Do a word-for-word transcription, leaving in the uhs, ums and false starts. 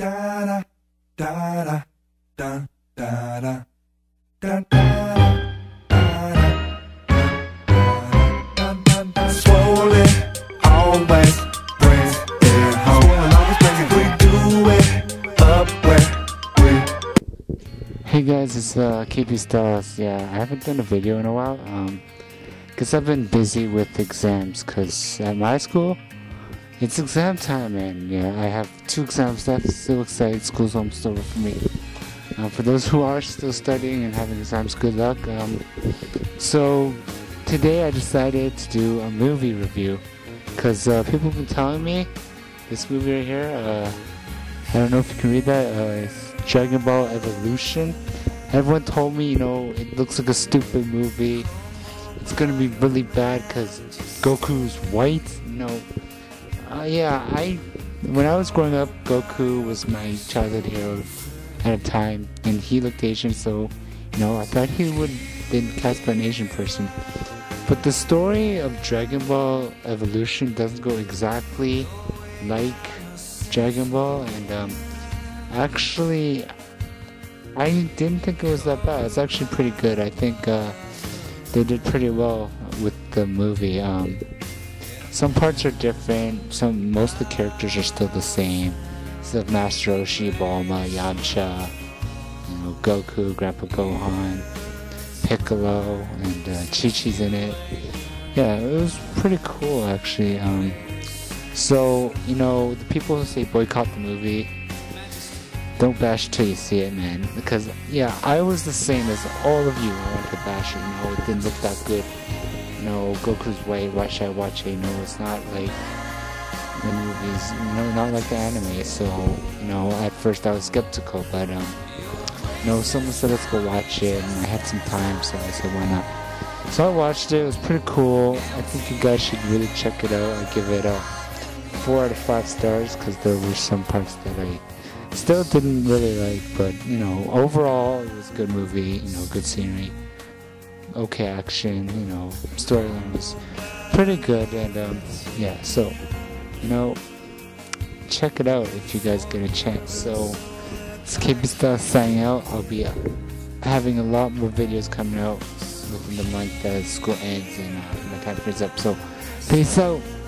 da da da da da da da da da. Swollen, always bring it home. Always bring it. We do it up where we. Hey guys, it's uh, K P Styles. Yeah, I haven't done a video in a while. Um, cause I've been busy with exams. Cause at my school, it's exam time, and yeah, I have two exams left. Still excited. School's almost over for me. Uh, for those who are still studying and having exams, good luck. Um, so today I decided to do a movie review. Cause uh, people have been telling me this movie right here. Uh, I don't know if you can read that. Uh, it's Dragon Ball Evolution. Everyone told me, you know, it looks like a stupid movie. It's gonna be really bad because Goku's white. You know, uh, yeah. I when I was growing up, Goku was my childhood hero at a time, and he looked Asian, so you know, I thought he would have been cast by an Asian person. But the story of Dragon Ball Evolution doesn't go exactly like Dragon Ball, and um, actually, I didn't think it was that bad. It's actually pretty good. I think uh, they did pretty well with the movie. Um, some parts are different. Some most of the characters are still the same. So Master Roshi, Bulma, Yamcha, you know, Goku, Grandpa Gohan, Piccolo, and uh, Chi-Chi's in it. Yeah, it was pretty cool actually. Um, so you know, the people who say boycott the movie, don't bash till you see it, man. Because yeah, I was the same as all of you. I wanted to bash it. You know, it didn't look that good. You know, Goku's white. Why should I watch it? You know, it's not like the movies. You know, not like the anime. So you know, at first I was skeptical, but um, you know, someone said let's go watch it, and I had some time, so I said why not. So I watched it. It was pretty cool. I think you guys should really check it out. I give it a four out of five stars because there were some parts that I still didn't really like, but you know, overall it was a good movie, you know, good scenery, okay action, you know, storyline was pretty good, and um, yeah, so, you know, check it out if you guys get a chance. So, it's K P Styles signing out. I'll be uh, having a lot more videos coming out within the month as school ends and uh, my time frees up, so, peace out.